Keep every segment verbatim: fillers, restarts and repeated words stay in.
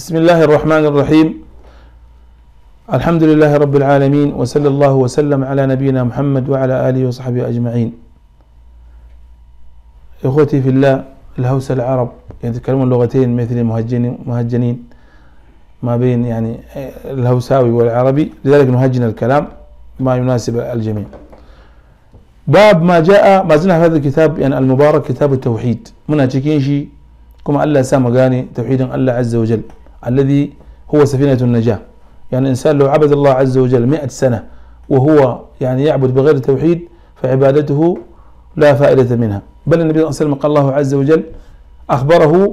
بسم الله الرحمن الرحيم. الحمد لله رب العالمين، وصلى الله وسلم على نبينا محمد وعلى آله وصحبه أجمعين. إخوتي في الله، الهوسة العرب يتكلمون لغتين مثل مهجنين مهجنين ما بين يعني الهوساوي والعربي، لذلك نهجن الكلام ما يناسب الجميع. باب ما جاء ما زلنا في هذا الكتاب يعني المبارك، كتاب التوحيد. منا تشكين شيء كما الله سامغاني توحيد الله عز وجل الذي هو سفينة النجاة. يعني الإنسان لو عبد الله عز وجل مئة سنة وهو يعني يعبد بغير التوحيد فعبادته لا فائدة منها. بل النبي صلى الله عليه وسلم قال الله عز وجل أخبره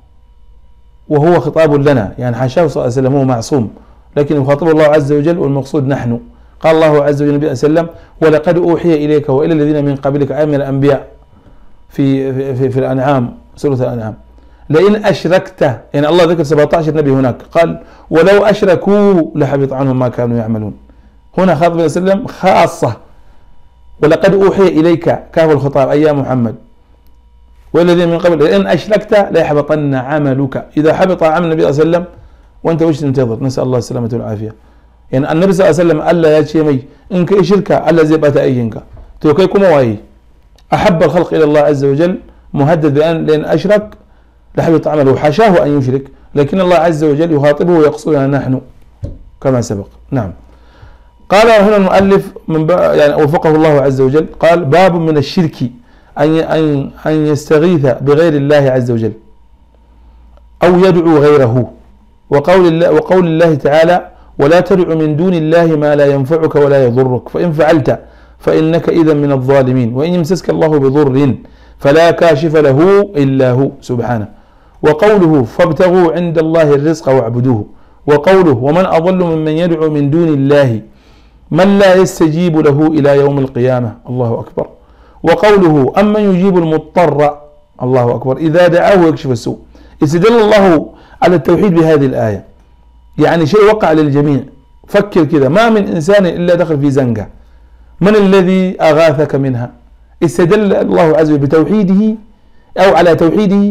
وهو خطاب لنا، يعني حاشاه صلى الله عليه وسلم هو معصوم، لكن يخاطب الله عز وجل والمقصود نحن. قال الله عز وجل النبي صلى الله عليه وسلم: ولقد أوحي إليك وإلى الذين من قبلك أي من الأنبياء في في, في, في الأنعام، سورة الأنعام، لئن أشركت. يعني الله ذكر سبعة عشر نبي هناك، قال ولو أشركوا لحبط عنهم ما كانوا يعملون. هنا خاطب النبي صلى الله عليه وسلم خاصة، ولقد أوحي إليك كاف الخطاب أي يا محمد، والذين من قبل لئن أشركت ليحبطن عملك. إذا حبط عمل النبي صلى الله عليه وسلم وأنت وش تنتظر؟ نسأل الله السلامة والعافية. يعني النبي صلى الله عليه وسلم ألا يا شيمي إنك شركة ألا زي بات أيهنك توكيكم واي أحب الخلق إلى الله عز وجل مهدد بأن لئن أشرك لحبط عمله، حاشاه أن يشرك، لكن الله عز وجل يخاطبه ويقصدنا نحن كما سبق. نعم. قال هنا المؤلف من يعني وفقه الله عز وجل، قال: باب من الشرك أن أن أن يستغيث بغير الله عز وجل أو يدعو غيره، وقول الله وقول الله تعالى: ولا تدع من دون الله ما لا ينفعك ولا يضرك فإن فعلت فإنك إذا من الظالمين، وإن يمسسك الله بضر فلا كاشف له إلا هو سبحانه. وقوله: فابتغوا عند الله الرزق واعبدوه. وقوله: ومن أضل ممن يدعو من دون الله من لا يستجيب له إلى يوم القيامة. الله أكبر. وقوله: أمن يجيب المضطر، الله أكبر، إذا دعاه ويكشف السوء. استدل الله على التوحيد بهذه الآية، يعني شيء وقع للجميع. فكر كذا، ما من إنسان إلا دخل في زنقة، من الذي أغاثك منها؟ استدل الله عز وجل بتوحيده أو على توحيده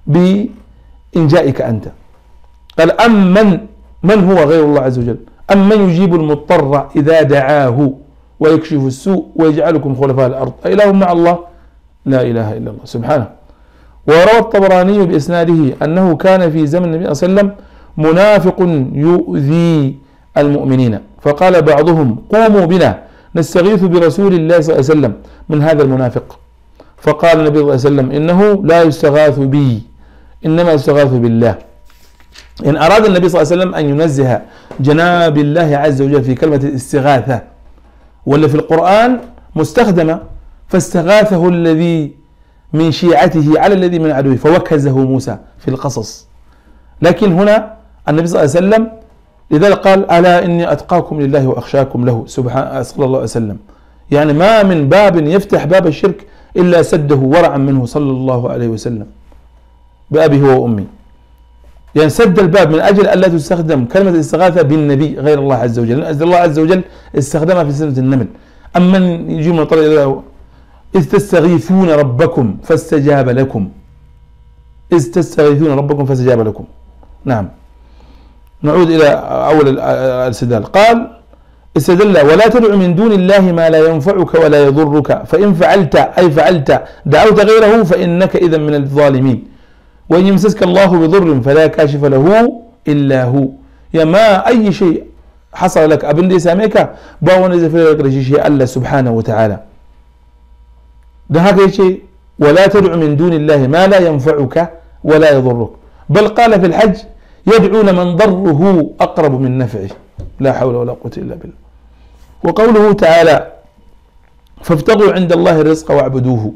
بإنجائك أنت. قال: أمن من هو غير الله عز وجل؟ أمن يجيب المضطر إذا دعاه ويكشف السوء ويجعلكم خلفاء الأرض أإله مع الله؟ لا إله إلا الله سبحانه. وروى الطبراني بإسناده أنه كان في زمن النبي صلى الله عليه وسلم منافق يؤذي المؤمنين، فقال بعضهم: قوموا بنا نستغيث برسول الله صلى الله عليه وسلم من هذا المنافق. فقال النبي صلى الله عليه وسلم: إنه لا يستغاث بي، إنما يستغاث بالله. إن أراد النبي صلى الله عليه وسلم أن ينزه جناب الله عز وجل في كلمة الاستغاثة، ولا في القرآن مستخدمة، فاستغاثه الذي من شيعته على الذي من عدوه فوكزه موسى في القصص. لكن هنا النبي صلى الله عليه وسلم لذلك قال: ألا إني أتقاكم لله وأخشاكم له سبحانه صلى الله عليه وسلم. يعني ما من باب يفتح باب الشرك إلا سده ورعا منه صلى الله عليه وسلم بأبي هو وأمي. يعني سد الباب من أجل ألا تستخدم كلمة الاستغاثة بالنبي غير الله عز وجل، لأن الله عز وجل استخدمها في سورة النمل: أمن يجيب من طريق إذ تستغيثون ربكم فاستجاب لكم، إذ تستغيثون ربكم فاستجاب لكم. نعم. نعود إلى أول الاستدلال. قال: استدل: ولا تدع من دون الله ما لا ينفعك ولا يضرك فإن فعلت أي فعلت دعوت غيره فإنك إذا من الظالمين، وإن يمسسك الله بضر فلا كاشف له إلا هو. يا ما أي شيء حصل لك أبن دي ساميك باو نزل في لك شيء الله سبحانه وتعالى. ده هكذا شيء: ولا تدع من دون الله ما لا ينفعك ولا يضرك. بل قال في الحج: يدعون من ضره أقرب من نفعه، لا حول ولا قوة إلا بالله. وقوله تعالى: فابتغوا عند الله الرزق واعبدوه،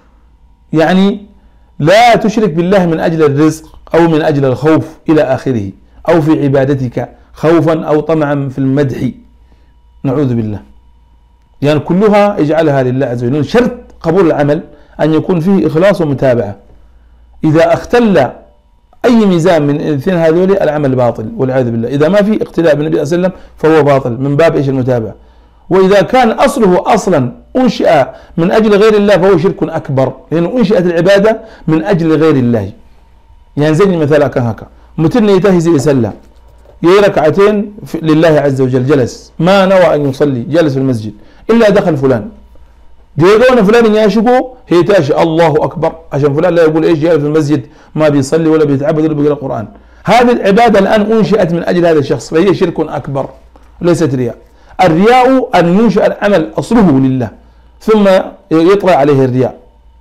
يعني لا تشرك بالله من أجل الرزق أو من أجل الخوف إلى آخره، أو في عبادتك خوفا أو طمعا في المدح، نعوذ بالله. يعني كلها اجعلها لله عز وجل. شرط قبول العمل أن يكون فيه إخلاص ومتابعة. إذا اختل أي ميزان من الاثنين هذول العمل باطل والعياذ بالله. إذا ما في اقتداء بالنبي صلى الله عليه وسلم فهو باطل من باب إيش؟ المتابعة. وإذا كان أصله أصلا أنشئ من أجل غير الله فهو شرك أكبر، لأنه أنشئت العبادة من أجل غير الله. يعني زي المثال كان هكا: متن يتهزي يسلى يي ركعتين لله عز وجل، جلس ما نوى أن يصلي، جلس في المسجد إلا دخل فلان ديقون فلان ياشقوا هي تاشي الله أكبر عشان فلان لا يقول إيش جالس في المسجد ما بيصلي ولا بيتعبد ولا بيقرأ القرآن. هذه العبادة الآن أنشئت من أجل هذا الشخص، فهي شرك أكبر ليست رياء. الرياء أن ينشأ العمل أصله لله ثم يطرأ عليه الرياء.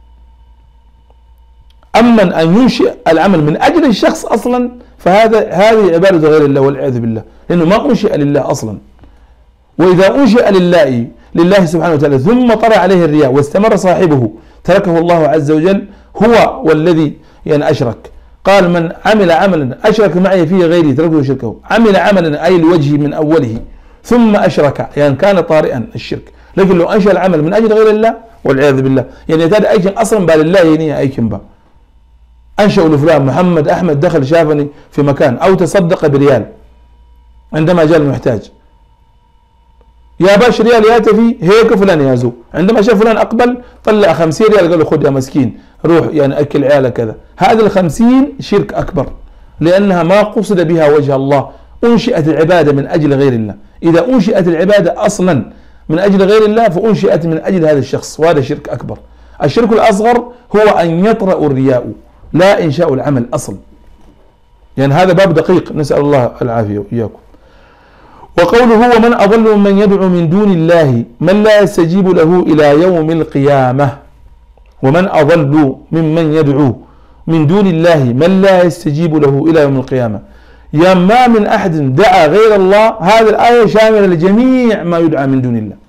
أما أن ينشئ العمل من أجل الشخص أصلا فهذا هذه عبادة غير الله والعياذ بالله، لأنه ما أنشئ لله أصلا. وإذا أنشئ لله لله سبحانه وتعالى ثم طرأ عليه الرياء واستمر صاحبه تركه الله عز وجل هو والذي يعني أشرك. قال من عمل عملا أشرك معي فيه غيري تركه شركه، عمل عملا أي لوجهه من أوله ثم أشرك يعني كان طارئا الشرك. لكن لو أنشأ العمل من أجل غير الله والعياذ بالله يعني هذا أيكن أصلا بالله يعني أيكن با أنشأوا لفلان محمد أحمد دخل شافني في مكان أو تصدق بريال عندما جاء المحتاج، يا باش ريال ياتي فيه هيك فلان يازو، عندما شاف فلان أقبل طلع خمسين ريال قال له خذ يا مسكين روح يعني أكل عيالك كذا. هذا الخمسين شرك أكبر لأنها ما قصد بها وجه الله، أنشئت العبادة من أجل غير الله. إذا أنشئت العبادة أصلا من أجل غير الله فأنشئت من أجل هذا الشخص وهذا شرك أكبر. الشرك الأصغر هو أن يطرأ الرياء لا إنشاء العمل أصل، يعني هذا باب دقيق نسأل الله العافية وإياكم. وقوله ومن أضل ممن يدعو من دون الله من لا يستجيب له إلى يوم القيامة، ومن أضل ممن يدعو من دون الله من لا يستجيب له إلى يوم القيامة. يا ما من أحد دعا غير الله، هذه الآية شاملة لجميع ما يدعى من دون الله.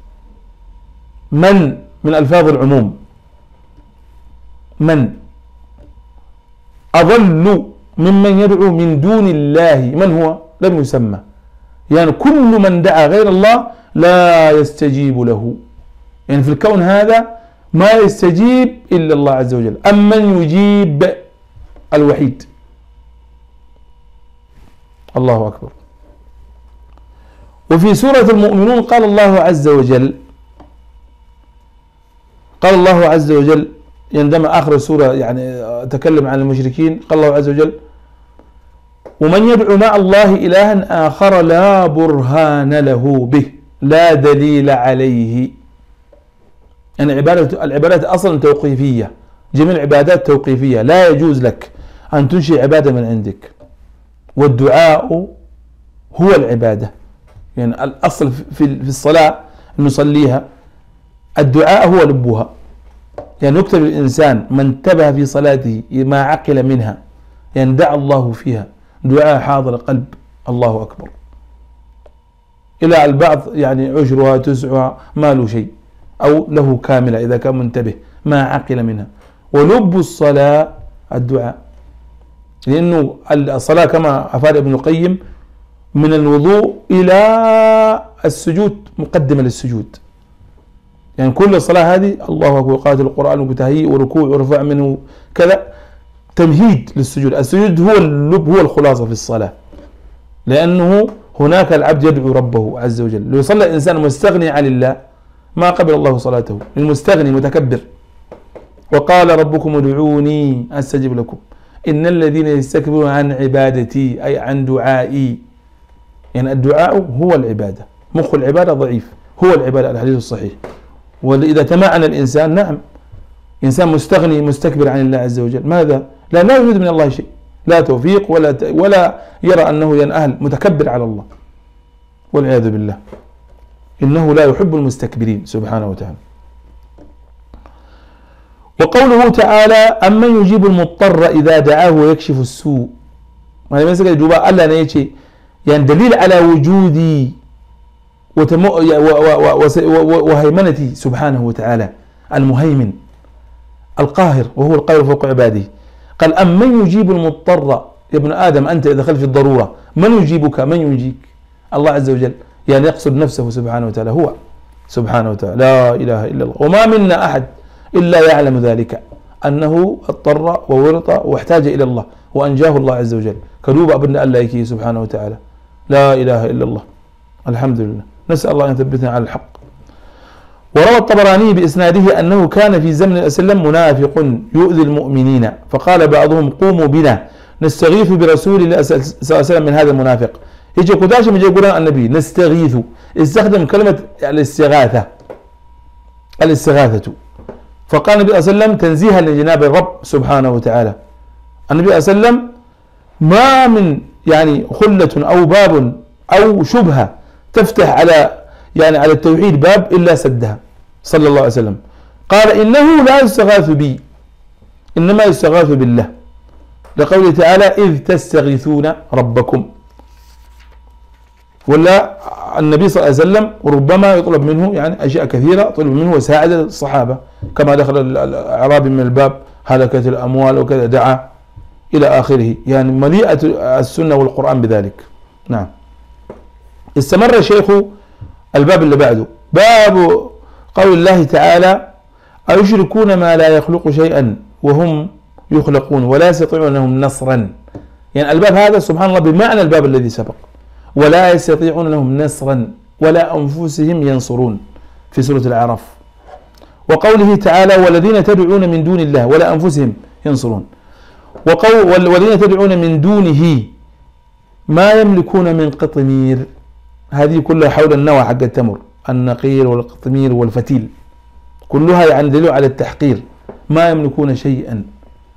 من من ألفاظ العموم، من أضل ممن يدعو من دون الله من هو لم يسمى، يعني كل من دعا غير الله لا يستجيب له، يعني في الكون هذا ما يستجيب إلا الله عز وجل. أمن يجيب الوحيد. الله أكبر. وفي سورة المؤمنون قال الله عز وجل قال الله عز وجل عندما آخر السورة يعني تكلم عن المشركين قال الله عز وجل ومن يدعو مع الله إلها آخر لا برهان له به لا دليل عليه. يعني عبادة العبادات أصلا توقيفية، جميع العبادات توقيفية، لا يجوز لك أن تنشئ عبادة من عندك. والدعاء هو العبادة، يعني الأصل في الصلاة نصليها الدعاء هو لبها، يعني يكتب الإنسان من انتبه في صلاته ما عقل منها يعني دعا الله فيها دعاء حاضر قلب الله أكبر. إلى البعض يعني عشرها تسعها ما له شيء أو له كاملة إذا كان منتبه ما عقل منها. ولب الصلاة الدعاء، لأنه الصلاة كما أفاد ابن القيم من الوضوء إلى السجود مقدمة للسجود، يعني كل الصلاة هذه الله أكبر قراءة القرآن وتهيئ وركوع ورفع منه كذا تمهيد للسجود. السجود هو اللب هو الخلاصة في الصلاة، لأنه هناك العبد يدعو ربه عز وجل. لو يصلي الإنسان مستغني عن الله ما قبل الله صلاته، المستغني متكبر. وقال ربكم ادعوني أستجب لكم إن الذين يستكبرون عن عبادتي أي عن دعائي، يعني الدعاء هو العبادة، مخ العبادة ضعيف هو العبادة الحديث الصحيح. وإذا تمعن الإنسان نعم إنسان مستغني مستكبر عن الله عز وجل ماذا؟ لا لا يريد من الله شيء، لا توفيق ولا ولا يرى أنه ينأهل، متكبر على الله والعياذ بالله، إنه لا يحب المستكبرين سبحانه وتعالى. وقوله تعالى أمن يجيب المضطر إذا دعاه ويكشف السوء، هذا مسألة جواب الله نيجي يعني دليل على وجودي وهيمنتي سبحانه وتعالى المهيمن القاهر وهو القاهر فوق عباده. قال أمن يجيب المضطر، يا ابن آدم أنت إذا دخلت في الضرورة من يجيبك؟ من ينجيك؟ الله عز وجل، يعني يقصد نفسه سبحانه وتعالى هو سبحانه وتعالى لا إله إلا الله. وما منا أحد إلا يعلم ذلك أنه اضطر وورط واحتاج إلى الله وأنجاه الله عز وجل كدوب أبن الله يكي سبحانه وتعالى. لا إله إلا الله. الحمد لله، نسأل الله أن يثبتنا على الحق. وروى الطبراني بإسناده أنه كان في زمن الإسلام منافق يؤذي المؤمنين، فقال بعضهم قوموا بنا نستغيث برسول الله صلى الله عليه وسلم من هذا المنافق. يجي قداش من يقول النبي نستغيث، استخدم كلمة الاستغاثة، الاستغاثة. فقال النبي صلى الله عليه وسلم تنزيها لجناب الرب سبحانه وتعالى. النبي صلى الله عليه وسلم ما من يعني خلة أو باب أو شبهة تفتح على يعني على التوحيد باب إلا سدها صلى الله عليه وسلم. قال إنه لا يستغاث بي، إنما يستغاث بالله، لقوله تعالى إذ تستغيثون ربكم. ولا النبي صلى الله عليه وسلم ربما يطلب منه يعني أشياء كثيرة، طلب منه وساعد الصحابة، كما دخل الأعرابي من الباب هلكت الأموال وكذا دعا إلى آخره، يعني مليئة السنة والقرآن بذلك. نعم. استمر الشيخ الباب اللي بعده، باب قول الله تعالى أيشركون ما لا يخلق شيئا وهم يخلقون ولا يستطيعون لهم نصرا. يعني الباب هذا سبحان الله بمعنى الباب الذي سبق، ولا يستطيعون لهم نصرا ولا أنفسهم ينصرون في سورة الأعراف. وقوله تعالى والذين تدعون من دون الله ولا أنفسهم ينصرون. وقول والذين تدعون من دونه ما يملكون من قطمير، هذه كلها حول النوى حق التمر، النقير والقطمير والفتيل، كلها يعني دليل على التحقير، ما يملكون شيئا.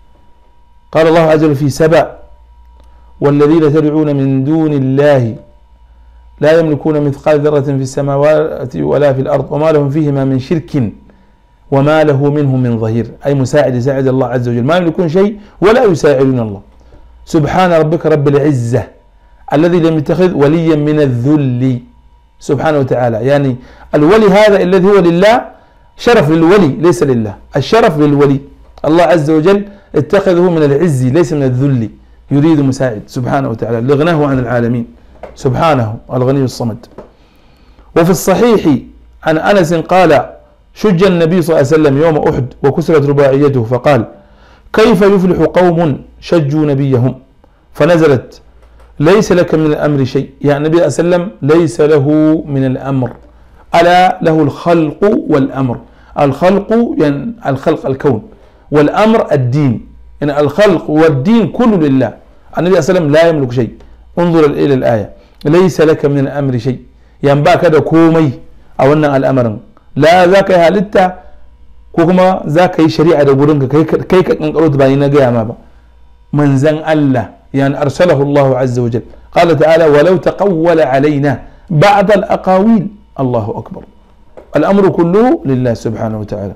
قال الله عز وجل في سبأ والذين تدعون من دون الله لا يملكون مثقال ذرة في السماوات ولا في الأرض وما لهم فيهما من شرك وما له منه من ظهير، أي مساعد يساعد الله عز وجل، ما يملكون شيء ولا يساعدون الله. سبحان ربك رب العزة الذي لم يتخذ وليا من الذل سبحانه وتعالى. يعني الولي هذا الذي هو لله شرف للولي ليس لله، الشرف للولي، الله عز وجل اتخذه من العز ليس من الذل، يريد مساعد سبحانه وتعالى لغناه عن العالمين سبحانه الغني الصمد. وفي الصحيح عن أنس قال شج النبي صلى الله عليه وسلم يوم أحد وكسرت رباعيته فقال كيف يفلح قوم شجوا نبيهم، فنزلت ليس لك من الأمر شيء، يعني النبي صلى الله عليه وسلم ليس له من الأمر، ألا له الخلق والأمر. الخلق يعني الخلق الكون، والأمر الدين، يعني الخلق والدين كله لله. النبي صلى الله عليه وسلم لا يملك شيء. انظر إلى الآية ليس لك من الأمر شيء، ينباك هذا كومي أو أن الأمر لا ذاك هالتا كوكما ذاك شريعة دبورنك كي كنقرود باينا قياما من زن الله يعني أرسله الله عز وجل. قال تعالى ولو تقول علينا بعض الأقاويل، الله أكبر، الأمر كله لله سبحانه وتعالى.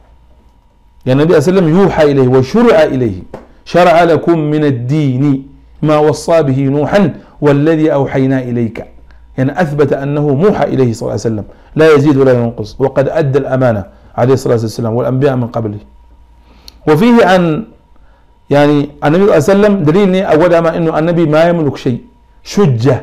يعني النبي صلى الله عليه وسلم يوحى إليه وشرع إليه، شرع لكم من الدين ما وصى به نوحا والذي أوحينا إليك، يعني أثبت أنه موحى إليه صلى الله عليه وسلم لا يزيد ولا ينقص، وقد أدى الأمانة عليه الصلاة والسلام والأنبياء من قبله. وفيه عن يعني النبي صلى الله عليه وسلم دليل أول ما أنه النبي ما يملك شيء، شجة،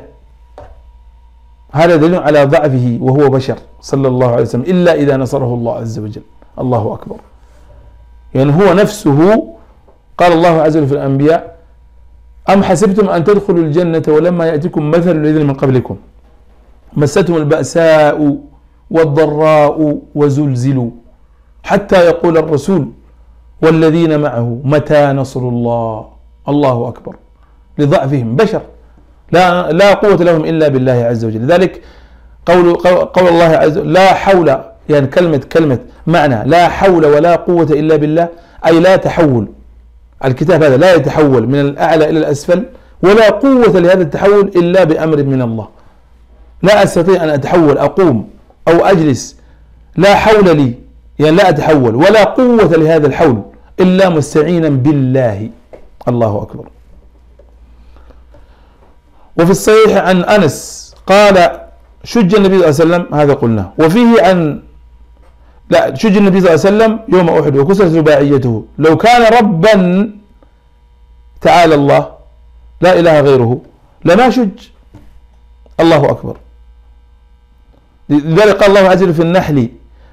هذا دليل على ضعفه وهو بشر صلى الله عليه وسلم، إلا إذا نصره الله عز وجل. الله أكبر. يعني هو نفسه قال الله عز وجل في الأنبياء أم حسبتم أن تدخلوا الجنة ولما يأتكم مثل الذين من قبلكم مستهم البأساء والضراء وزلزلوا حتى يقول الرسول والذين معه متى نصر الله. الله أكبر. لضعفهم بشر لا لا قوة لهم إلا بالله عز وجل. لذلك قول قول الله عز وجل لا حول، يعني كلمة كلمة معنى لا حول ولا قوة إلا بالله، أي لا تحول. الكتاب هذا لا يتحول من الأعلى إلى الأسفل، ولا قوة لهذا التحول إلا بأمر من الله. لا أستطيع أن أتحول أقوم أو أجلس، لا حول لي يعني لا أتحول، ولا قوة لهذا الحول إلا مستعينا بالله. الله أكبر. وفي الصحيح عن أنس قال شج النبي صلى الله عليه وسلم، هذا قلنا. وفيه عن لا شج النبي صلى الله عليه وسلم يوم أحد وكسرت رباعيته لو كان ربا تعالى الله لا إله غيره لما شج. الله أكبر. لذلك قال الله عز وجل في النحل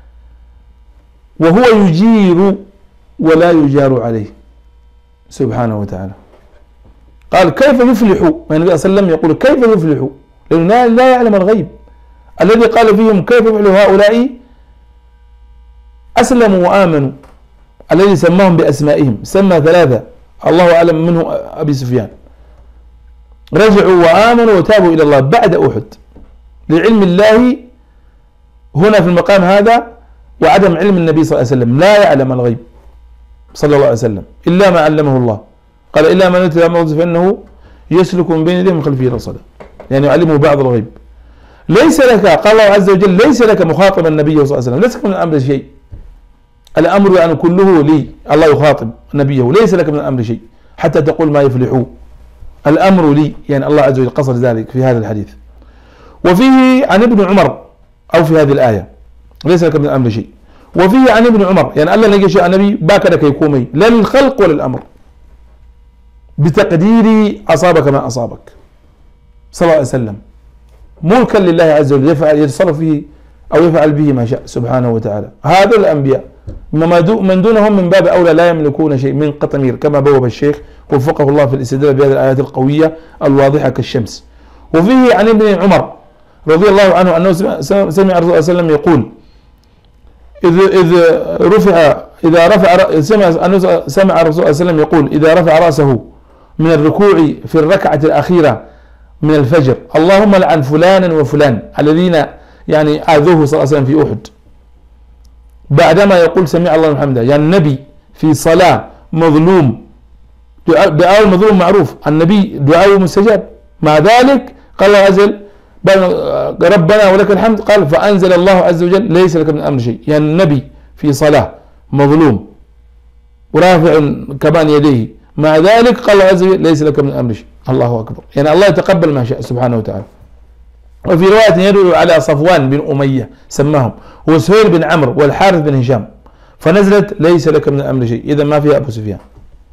وهو يجير ولا يجار عليه سبحانه وتعالى. قال كيف يفلح، يعني النبي صلى الله عليه وسلم يقول كيف يفلح، لأنه لا يعلم الغيب. الذي قال فيهم كيف يفلح هؤلاء أسلموا وآمنوا، الذي سماهم بأسمائهم، سمى ثلاثة الله أعلم منه أبي سفيان، رجعوا وآمنوا وتابوا إلى الله بعد أحد لعلم الله هنا في المقام هذا وعدم علم النبي صلى الله عليه وسلم، لا يعلم الغيب صلى الله عليه وسلم إلا ما علمه الله. قال إلا من أتى موضع فإنه يسلك من بين يديه من خلفه رصدا، يعني يعلمه بعض الغيب. ليس لك، قال الله عز وجل ليس لك مخاطب النبي صلى الله عليه وسلم، ليس لك من الأمر شيء، الأمر يعني كله لي، الله يخاطب نبيه، ليس لك من الأمر شيء حتى تقول ما يفلحوا، الأمر لي، يعني الله عز وجل قصر ذلك في هذا الحديث. وفيه عن ابن عمر أو في هذه الآية ليس لك من الأمر شيء، وفيه عن ابن عمر يعني الله نجي شيء النبي باكدك يقومي لا للخلق ولا الأمر، بتقديري أصابك ما أصابك صلى الله عليه وسلم، ملكا لله عز وجل يفعل يتصرف فيه أو يفعل به ما شاء سبحانه وتعالى. هذا الأنبياء من دونهم من باب أولى لا يملكون شيء من قطمير، كما بوب الشيخ وفقه الله في الاستدلال بهذه الآيات القوية الواضحة كالشمس. وفيه عن ابن عمر رضي الله عنه أنه سمع الرسول صلى الله عليه وسلم يقول إذ إذ رفع إذا رفع سمع أنه سمع الرسول صلى الله عليه وسلم يقول إذا رفع رأسه من الركوع في الركعة الأخيرة من الفجر اللهم لعن فلانا وفلان الذين يعني آذوه صلى الله عليه وسلم في أحد، بعدما يقول سمع الله لمن حمده، يعني النبي في صلاة مظلوم، دعاء المظلوم معروف، النبي دعاءه مستجاب، مع ذلك قال الله عز وجل ربنا ولك الحمد، قال فأنزل الله عز وجل ليس لك من الأمر شيء، يعني النبي في صلاة مظلوم ورافع كمان يديه، مع ذلك قال الله عز وجل ليس لك من الأمر شيء. الله أكبر، يعني الله يتقبل ما شاء سبحانه وتعالى. وفي رواية يدل على صفوان بن أمية سماهم وسهيل بن عمرو والحارث بن هشام، فنزلت ليس لك من الأمر شيء، إذا ما فيها أبو سفيان.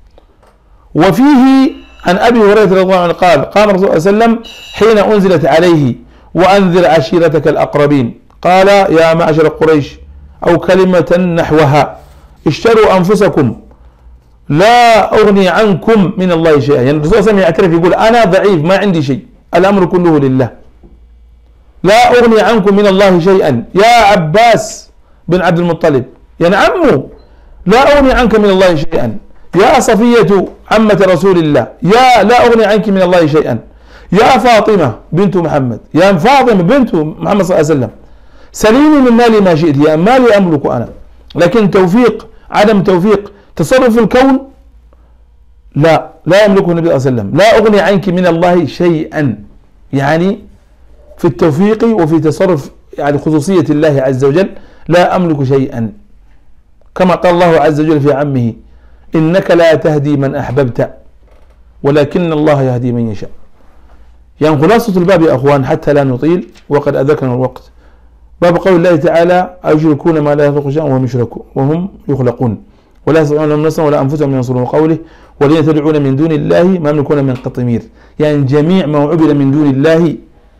وفيه عن أبي هريرة رضي الله عنه قال قام الرسول صلى الله عليه وسلم حين أنزلت عليه وأنذر عشيرتك الأقربين، قال يا معشر قريش أو كلمة نحوها اشتروا أنفسكم لا أغني عنكم من الله شيئا، يعني الرسول صلى الله عليه وسلم يعترف يقول أنا ضعيف ما عندي شيء، الأمر كله لله، لا أغني عنكم من الله شيئا يا عباس بن عبد المطلب، يعني عمه لا أغني عنك من الله شيئا، يا صفية عمة رسول الله يا لا أغني عنك من الله شيئا، يا فاطمة بنت محمد يا فاطمة بنت محمد صلى الله عليه وسلم سليني من مالي ما شئت، يا مالي أملك أنا، لكن توفيق عدم توفيق تصرف الكون لا لا يملكه النبي صلى الله عليه وسلم، لا أغني عنك من الله شيئا، يعني في التوفيق وفي تصرف يعني خصوصية الله عز وجل لا أملك شيئا، كما قال الله عز وجل في عمه إنك لا تهدي من أحببت ولكن الله يهدي من يشاء. يعني خلاصة الباب يا أخوان حتى لا نطيل وقد أذكرنا الوقت، باب قول الله تعالى أيشركون ما لا يخلق شيئا وهم يشركون وهم يخلقون ولا يستطيعون لهم نصرا ولا أنفسهم ينصرون، قوله والذين تدعون من دون الله ما يملكون من قطمير، يعني جميع ما عبد من دون الله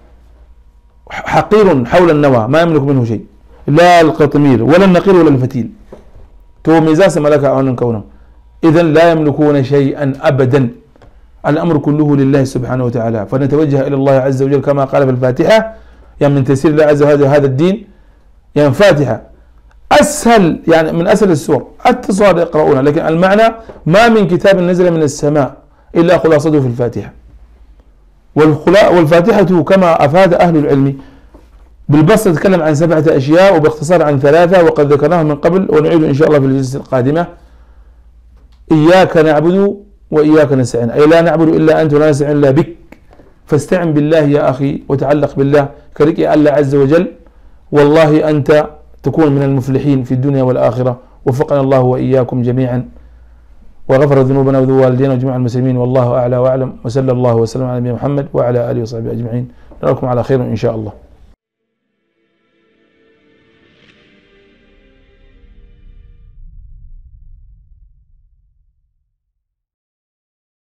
حقير حول النوى ما يملك منه شيء، لا القطمير ولا النقير ولا الفتيل، تو ميزاس ملك أو كونهم، إذن لا يملكون شيئا أبدا، الأمر كله لله سبحانه وتعالى. فنتوجه إلى الله عز وجل كما قال في الفاتحة، يعني من تيسير الله عز وجل هذا الدين، يعني فاتحة أسهل يعني من أسهل السور التصاد يقرؤونها، لكن المعنى ما من كتاب نزل من السماء إلا خلاصته في الفاتحة، والفاتحة كما أفاد أهل العلم بالبسط تتكلم عن سبعة أشياء وباختصار عن ثلاثة وقد ذكرناها من قبل ونعيد إن شاء الله في الجلسة القادمة. إياك نعبد وإياك نستعين، أي لا نعبد إلا أنت ولا نستعين إلا بك، فاستعن بالله يا أخي وتعلق بالله كريك الله عز وجل، والله أنت تكون من المفلحين في الدنيا والآخرة. وفقنا الله وإياكم جميعا وغفر ذنوبنا وذنوب والدينا وجميع المسلمين، والله أعلى وأعلم، وصلى الله وسلم على نبينا محمد وعلى آله وصحبه أجمعين. نراكم على خير إن شاء الله.